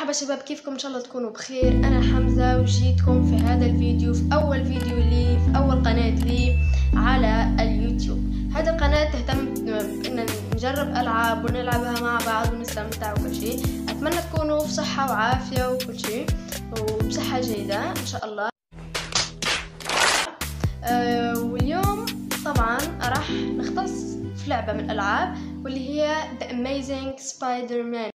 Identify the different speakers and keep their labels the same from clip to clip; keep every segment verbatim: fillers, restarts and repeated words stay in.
Speaker 1: مرحبا شباب، كيفكم؟ ان شاء الله تكونوا بخير. انا حمزة وجيتكم في هذا الفيديو في اول فيديو لي في اول قناة لي على اليوتيوب. هذه القناة تهتم ان نجرب العاب ونلعبها مع بعض ونستمتع وكل شيء. اتمنى تكونوا في صحة وعافية وكل شيء وبصحة جيدة ان شاء الله. أه واليوم طبعا راح نختص في لعبة من الالعاب واللي هي The Amazing Spider-Man.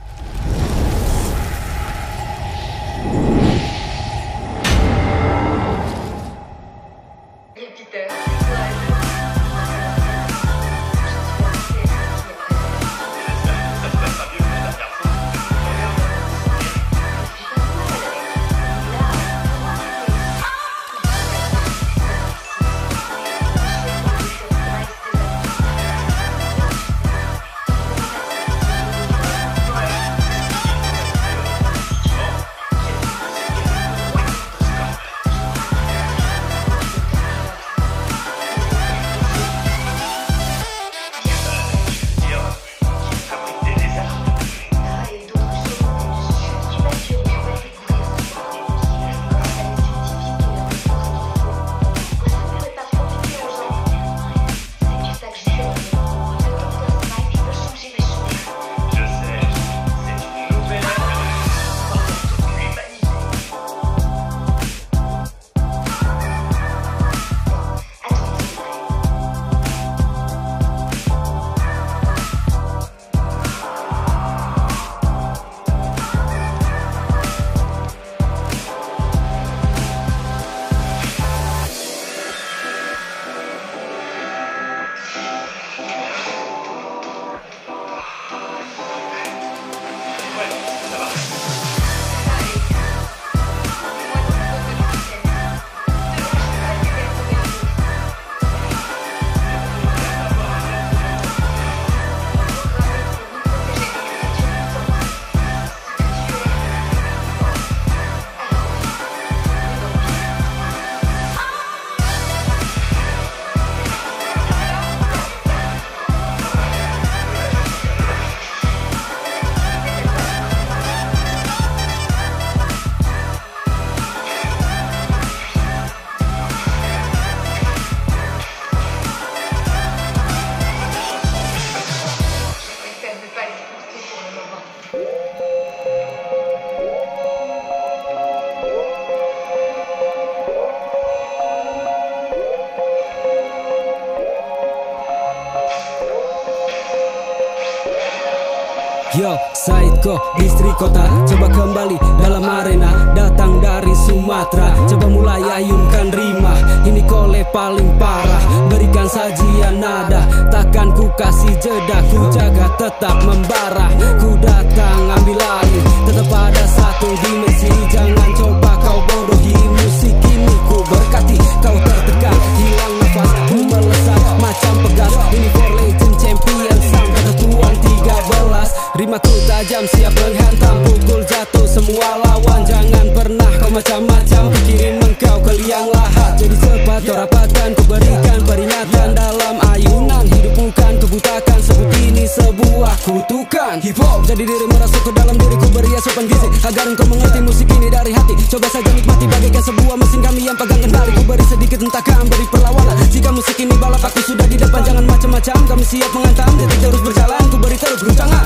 Speaker 2: Yo, Saidko, distrik kota, coba kembali dalam arena. Datang dari Sumatera, coba mulai ayunkan rima. Ini kole paling parah, berikan sajian nada. Takkan ku kasih jeda, ku jaga tetap membara. Ku datang ambil alih, tetap ada satu dimensi. Jangan coba kau bodohi musik ini, ku berkati. Kau tertekan, hilang nafas, ku melesat macam pegas. Ini for legend champion sampai ketuan tiga belas. Rimaku tajam siap menghantam, pukul jatuh semua lawan. Jangan pernah kau macam-macam, pikirin engkau ke liang lahat. Jadi cepat kau rapatkan, ku berikan peringatan dalam ayunan. Hidup bukan kebutakan, sebut ini sebuah kutukan. Hip hop jadi diri merasuk ke dalam diriku, beri asupan gizi agar engkau mengerti musik ini dari hati. Coba saja nikmati bagaikan sebuah mesin kami yang pegang kendali. Ku beri sedikit hentakan, beri perlawanan. Jika musik ini balap aku sudah di depan, jangan macam-macam, kami siap menghantam. Detik terus berjalan, ku beri terus guncangan.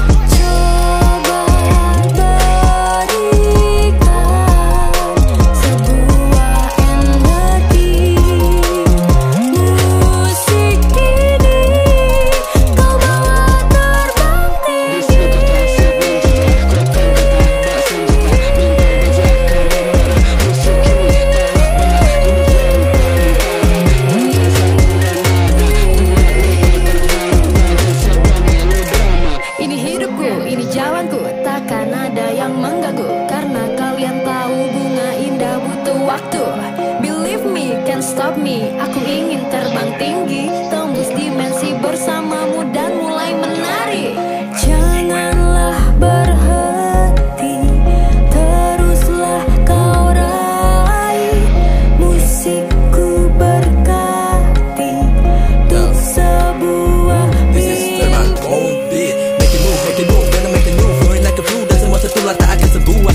Speaker 3: Coba berikan sebuah energi. Musik ini kau bawa terbang tinggi. Ini hidupku, ini jalanku, takkan ada yang mengganggu. Karena kalian tahu bunga indah butuh waktu. Believe me, can't stop me. Aku ingin terbang tinggi, tembus dimensi bersamamu dan mulai menari. Janganlah berhenti, teruslah kau raih. Musikku berkati untuk sebuah mimpi.
Speaker 2: Make it move, make it move, gonna make it move. Like a flu, doesn't want to do like that, I can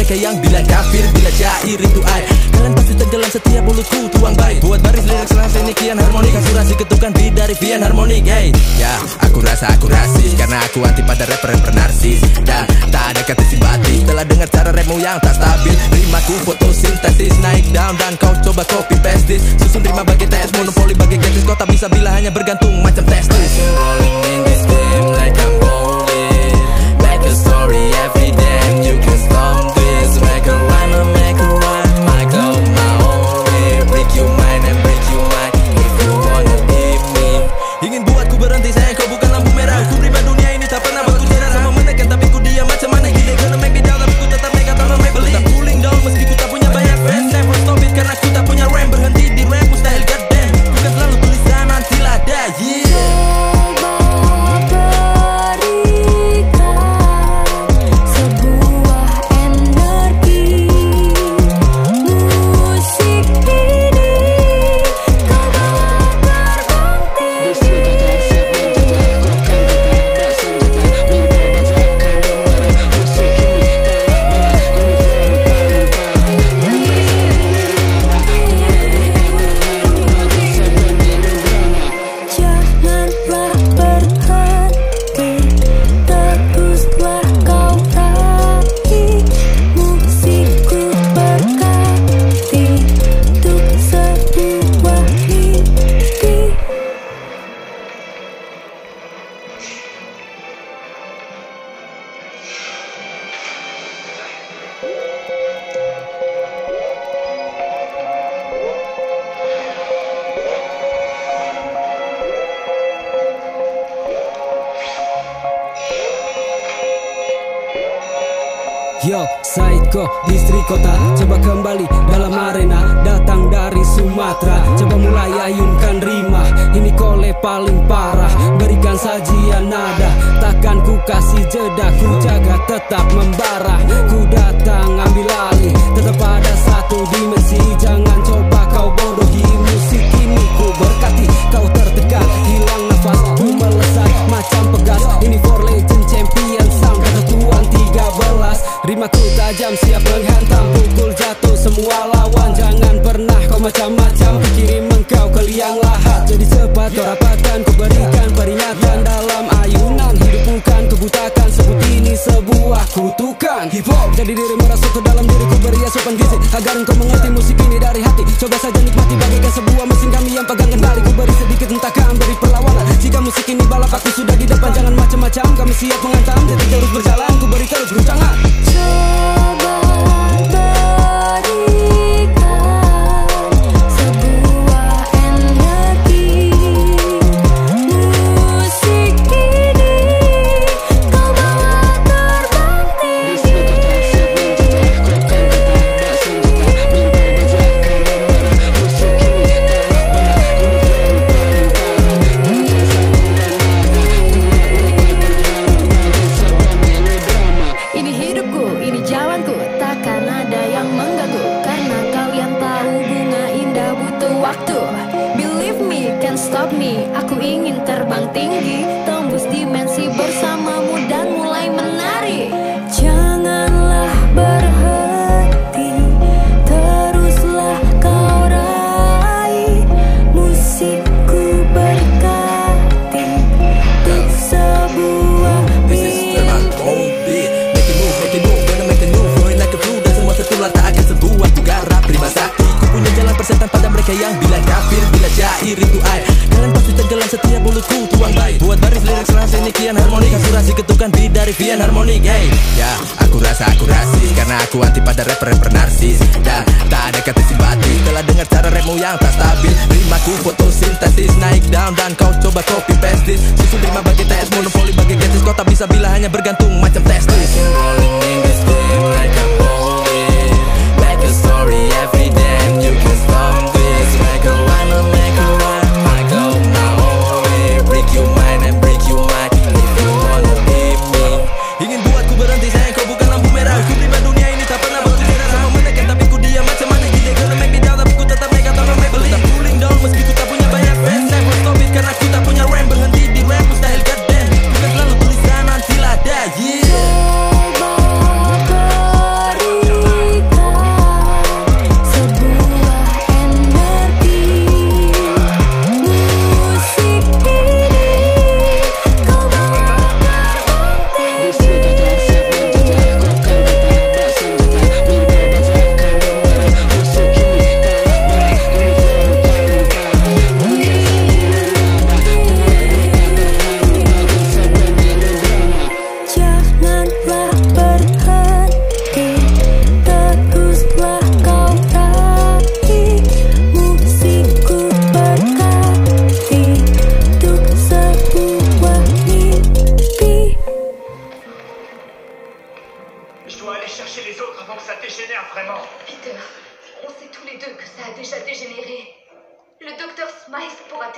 Speaker 4: mereka yang bilang kafir bila syair itu air. Kalian pasti tenggelam setiap mulutku tuang baik. Buat baris lirik selasa ini kian harmonik. Asurasi ketukan beat dari Vian harmonik. Hey, ya aku rasa aku rasis karena aku anti pada rapper-rapper narsis. Dan tak ada kata simpatis. Telah dengar cara rapmu yang tak stabil. Rimaku fotosintesis naik down dan kau coba copy paste this. Susun rima bagi T S monopoli bagi gadis. Kau tak bisa bila hanya bergantung macam testis. Rolling in this game like I'm bowling. Make a story every day. You can stop this. Make a rhyme or make a rhyme. I go my own way. Break your mind and break your mind. If you wanna beat me. Ingin buatku berhenti sayang kau bukan lampu merah. Ku pribadi dunia ini tak pernah buatku cerah. Sama menekan tapi ku diam macam mana gini. Gonna make me down tapi ku tetap make atau make believe. Ku tak cooling down meski ku tak punya banyak fans. Never stop it karena ku tak punya rem. Berhenti di rap mustahil goddamn. Ku kan selalu tulisan nanti ada yeah.
Speaker 2: Yo, Saidko, distrik kota, coba kembali dalam arena. Datang dari Sumatera, coba mulai ayunkan rima. Ini kole paling parah, berikan sajian nada. Takkan ku kasih jeda, ku jaga tetap membara. Ku datang ambil alih, tetap ada satu dimensi. Jangan coba kau bodohi musik ini. Ku berkati, kau tertekan, hilang nafas. Ku melesat macam pegas, ini for legend champion sound. Kata tuan tiga belas, rimaku tajam siap menghantam. Pukul jatuh semua lawan. Jangan pernah kau macam-macam, kirim engkau ke liang lahat. Jadi cepat kau rapatkan, ku berikan peringatan. Dalam ayunan hidup bukan kebutakan. Sebut ini sebuah kutukan. Hip hop jadi diri merasuk ke dalam diriku, beri asupan gizi agar engkau mengerti musik ini dari hati. Coba saja nikmati bagaikan sebuah mesin kami yang pegang kendali. Ku beri sedikit hentakan, beri perlawanan. Jika musik ini balap aku sudah di depan. Jangan macam-macam, kami siap menghantam. Jadi terus berjalan, ku beri terus guncangan.
Speaker 3: Believe me, can't stop me. Aku ingin terbang tinggi, tembus dimensi bersamamu dan mulai menari. Janganlah berhenti, teruslah kau raih. Musikku berkati untuk sebuah mimpi.
Speaker 4: Make it move, make it move, gonna make a new flow like a flu. Dan semua tertular tak akan sebuah ku garap prima sakti. Ku punya jalan persetan pada mereka yang bilang kafir bila syair itu air. Kalian pasti tenggelam setiap mulutku tuang baik. Buat baris lirik selasa ini kian harmonik. Asurasi ketukan beat dari Vian harmonik. Hey, ya aku rasa aku rasis karena aku anti pada rapper-rapper narsis. Dan tak ada kata simpatis. Telah dengar cara rapmu yang tak stabil. Rimaku fotosintesis naik down dan kau coba copy paste this. Susun rima bagi T S monopoli bagi gadis. Kau tak bisa bila hanya bergantung macam testis. Rolling in this game like I'm bowling. Make a story every day. You can stop this. Make a rhyme or make a rhyme. I go my own way. Break your mind and break your mind. If you wanna beat me. Ingin buatku berhenti sayang kau bukan lampu merah. Ku pribadi dunia ini tak pernah buatku cerah. Sama menekan tapi ku diam macam mana gini. Gonna make me down tapi ku tetap make atau make believe. Ku tak cooling down meski ku tak punya banyak fans. Never stop it karena ku tak punya rem. Berhenti di rap mustahil goddamn. Ku kan selalu tulisan nanti ada yeah.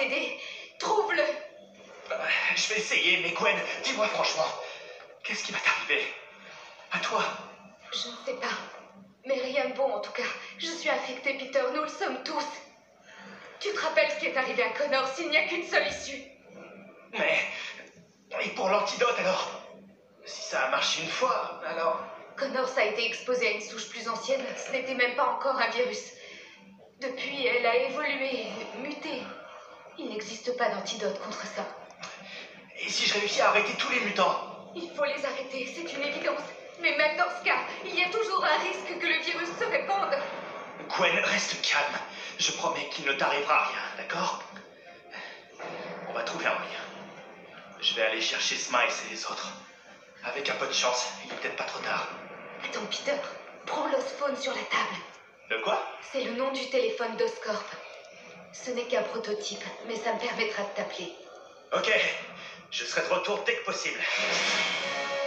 Speaker 5: t'aider. Trouve-le.
Speaker 6: Euh, je vais essayer, mais Gwen, dis-moi franchement, qu'est-ce qui va t'arriver? À toi?
Speaker 5: Je ne sais pas. Mais rien de bon en tout cas. Je suis infectée, Peter, nous le sommes tous. Tu te rappelles ce qui est arrivé à Connor? S'il n'y a qu'une seule issue.
Speaker 6: Mais... Et pour l'antidote alors? Si ça a marché une fois, alors...
Speaker 5: Connor a été exposée à une souche plus ancienne. Ce n'était même pas encore un virus. Depuis, elle a évolué, muté. Il n'existe pas d'antidote contre ça.
Speaker 6: Et si je réussis à arrêter tous les mutants?
Speaker 5: Il faut les arrêter, c'est une évidence. Mais même dans ce cas, il y a toujours un risque que le virus se répande.
Speaker 6: Gwen, reste calme. Je promets qu'il ne t'arrivera rien, d'accord? On va trouver un moyen. Je vais aller chercher Smiles et les autres. Avec un peu de chance, il est peut-être pas trop tard.
Speaker 5: Attends, Peter, prends l'Osphone sur la table.
Speaker 6: De quoi?
Speaker 5: C'est le nom du téléphone d'Oscorp. Ce n'est qu'un prototype, mais ça me permettra de t'appeler.
Speaker 6: Ok, je serai de retour dès que possible.